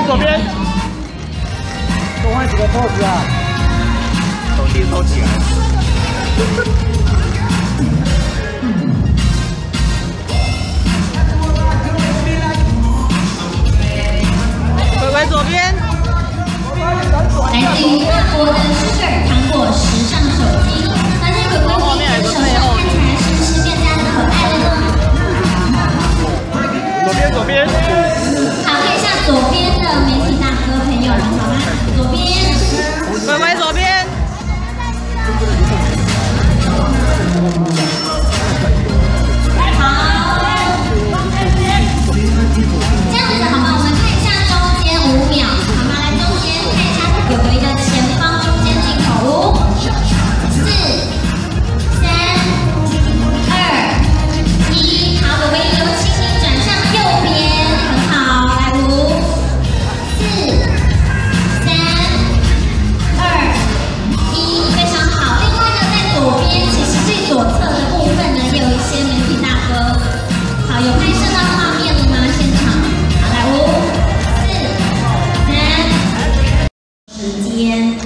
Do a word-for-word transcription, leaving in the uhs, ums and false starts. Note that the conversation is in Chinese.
左边。多换几个 pose 啊！手机收起来。回回左边。 来自于法国的 Sugar 糖果时尚手机，发现鬼鬼今天手上看起来是不是更加的可爱了呢？ 左边，左边。 好，看一下左边的媒体大哥朋友们，好吗？左边， 乖乖左边。 好，这样子好吗？我们看一下中间五秒，好吗？来中间看一下鬼鬼的前方中间镜头，五、四、三、二、一，好，鬼鬼由轻轻转向右边，很好，来五、四、三、二、一，非常好。另外呢，在左边，其实最左侧的部分呢，也有一些媒体大哥。好，有拍摄到画面了吗？现场，好，来五、四、三，时间。